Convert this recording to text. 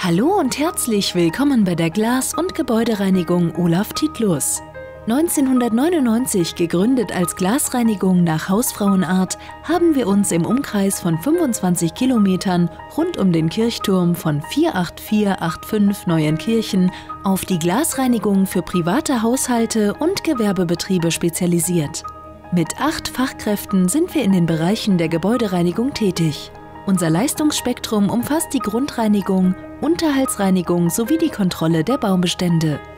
Hallo und herzlich willkommen bei der Glas- und Gebäudereinigung Olaf Titluss. 1999 gegründet als Glasreinigung nach Hausfrauenart, haben wir uns im Umkreis von 25 Kilometern rund um den Kirchturm von 48485 Neuenkirchen auf die Glasreinigung für private Haushalte und Gewerbebetriebe spezialisiert. Mit 8 Fachkräften sind wir in den Bereichen der Gebäudereinigung tätig. Unser Leistungsspektrum umfasst die Grundreinigung, Unterhaltsreinigung sowie die Kontrolle der Baubestände.